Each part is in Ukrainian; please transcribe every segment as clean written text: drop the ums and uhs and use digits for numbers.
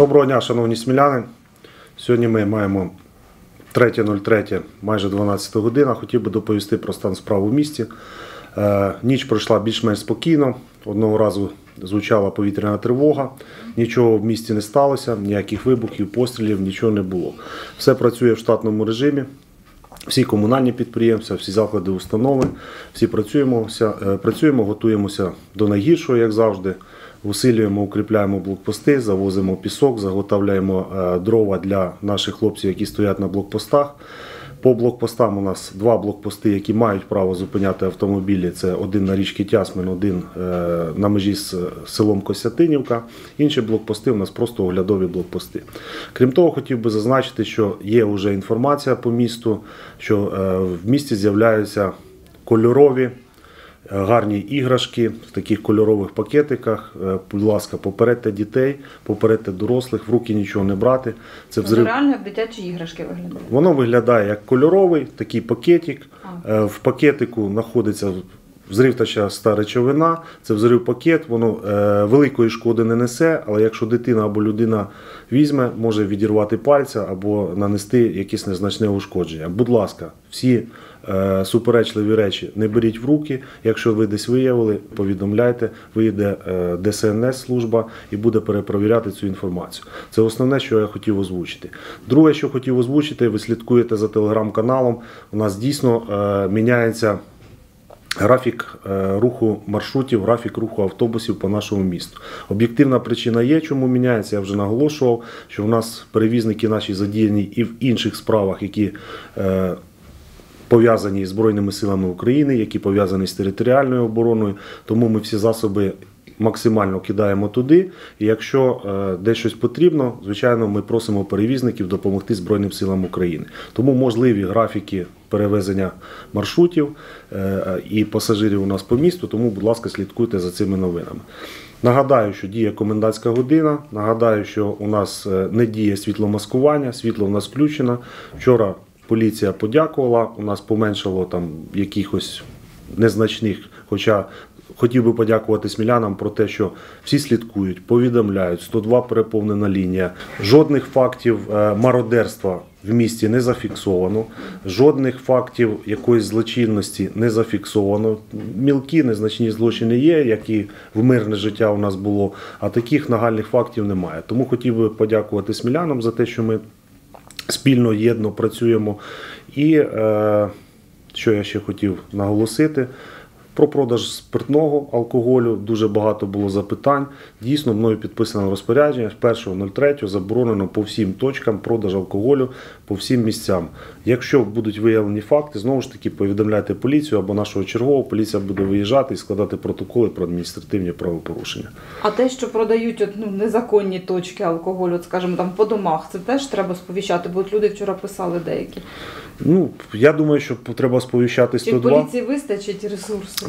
Доброго дня, шановні сміляни. Сьогодні ми маємо 3.03, майже 12 година. Хотів би доповісти про стан справ у місті. Ніч пройшла більш-менш спокійно. Одного разу звучала повітряна тривога. Нічого в місті не сталося, ніяких вибухів, пострілів, нічого не було. Все працює в штатному режимі. Всі комунальні підприємства, всі заклади, установи, всі працюємо, готуємося до найгіршого, як завжди. Усилюємо, укріпляємо блокпости, завозимо пісок, заготовляємо дрова для наших хлопців, які стоять на блокпостах. По блокпостам у нас два блокпости, які мають право зупиняти автомобілі. Це один на річці Тясмин, один на межі з селом Костянтинівка. Інші блокпости у нас просто оглядові блокпости. Крім того, хотів би зазначити, що є вже інформація по місту, що в місті з'являються кольорові гарні іграшки в таких кольорових пакетиках. Будь ласка, попередьте дітей, попередьте дорослих, в руки нічого не брати. Це взрив... реально як дитячі іграшки виглядає? Воно виглядає як кольоровий такий пакетик. В пакетику знаходиться взривчаста речовина, це взрив-пакет, воно великої шкоди не несе, але якщо дитина або людина візьме, може відірвати пальця або нанести якесь незначне ушкодження. Будь ласка, всі суперечливі речі не беріть в руки. Якщо ви десь виявили, повідомляйте, вийде ДСНС-служба і буде перепровіряти цю інформацію. Це основне, що я хотів озвучити. Друге, що хотів озвучити, ви слідкуєте за телеграм-каналом. У нас дійсно міняється графік руху маршрутів, графік руху автобусів по нашому місту. Об'єктивна причина є, чому міняється, я вже наголошував, що в нас перевізники наші задіяні і в інших справах, які пов'язані з Збройними силами України, які пов'язані з територіальною обороною, тому ми всі засоби максимально кидаємо туди. І якщо десь щось потрібно, звичайно, ми просимо перевізників допомогти Збройним силам України. Тому можливі графіки перевезення маршрутів і пасажирів у нас по місту, тому, будь ласка, слідкуйте за цими новинами. Нагадаю, що діє комендантська година, нагадаю, що у нас не діє світломаскування, світло у нас включено. Вчора поліція подякувала, у нас поменшало там якихось незначних, хоча хотів би подякувати смілянам про те, що всі слідкують, повідомляють, 102 переповнена лінія. Жодних фактів мародерства в місті не зафіксовано, жодних фактів якоїсь злочинності не зафіксовано. Мілкі, незначні злочини є, які в мирне життя у нас було, а таких нагальних фактів немає. Тому хотів би подякувати смілянам за те, що ми спільно, єдно працюємо. І що я ще хотів наголосити, про продаж спиртного, алкоголю дуже багато було запитань. Дійсно, мною підписано розпорядження, з 1.03 заборонено по всім точкам продаж алкоголю, по всім місцям. Якщо будуть виявлені факти, знову ж таки повідомляйте поліцію або нашого чергового, поліція буде виїжджати і складати протоколи про адміністративні правопорушення. А те, що продають незаконні точки алкоголю, скажімо, там по домах, це теж треба сповіщати, бо люди вчора писали деякі. Я думаю, що треба сповіщати 102. Чи в поліції вистачить ресурсів?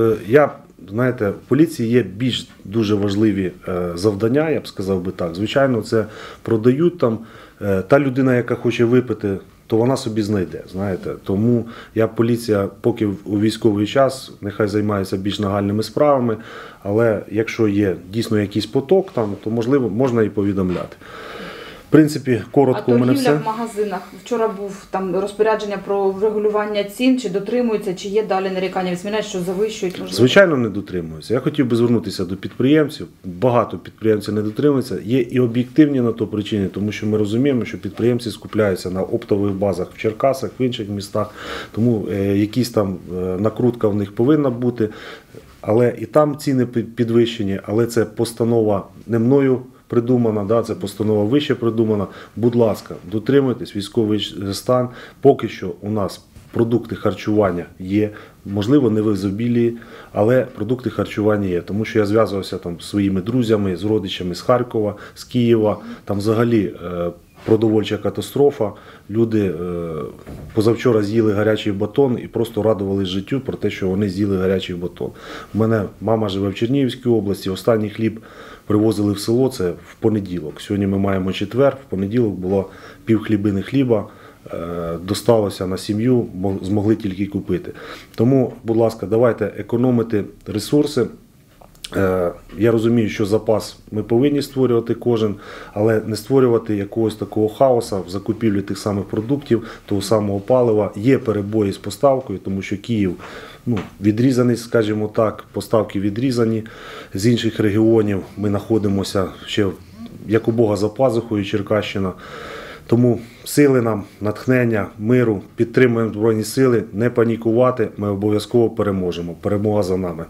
В поліції є більш дуже важливі завдання, я б сказав би так. Звичайно, це продають там. Та людина, яка хоче випити, то вона собі знайде, знаєте. Тому поліція, поки у військовий час, нехай займається більш нагальними справами, але якщо є дійсно якийсь поток там, то можливо можна і повідомляти. В принципі, коротко у мене все. А торгівля в магазинах? Вчора був там розпорядження про регулювання цін, чи дотримуються, чи є далі нарікання від смілян, що завищують, можливо? Звичайно, не дотримуються. Я хотів би звернутися до підприємців. Багато підприємців не дотримуються. Є і об'єктивні на то причини, тому що ми розуміємо, що підприємці скупляються на оптових базах в Черкасах, в інших містах, тому якісь там накрутка в них повинна бути. Але і там ціни підвищені, але це постанова не мною придумана, це постанова вище придумана. Будь ласка, дотримуйтесь, військовий стан. Поки що у нас продукти харчування є, можливо, не в ізобілії, але продукти харчування є. Тому що я зв'язувався там зі своїми друзями, з родичами з Харкова, з Києва. Там взагалі продовольча катастрофа. Люди позавчора з'їли гарячий батон і просто радувались життю про те, що вони з'їли гарячий батон. У мене мама живе в Чернігівській області, останній хліб привозили в село, це в понеділок. Сьогодні ми маємо четвер, в понеділок було пів хлібини хліба, досталося на сім'ю, змогли тільки купити. Тому, будь ласка, давайте економити ресурси. Я розумію, що запас ми повинні створювати кожен, але не створювати якогось такого хаоса в закупівлі тих самих продуктів, того самого палива. Є перебої з поставкою, тому що Київ відрізаний, скажімо так, поставки відрізані. З інших регіонів ми знаходимося ще як у Бога за пазухою, Черкащина. Тому сили нам, натхнення, миру, підтримуємо Збройні Сили, не панікувати, ми обов'язково переможемо. Перемога за нами.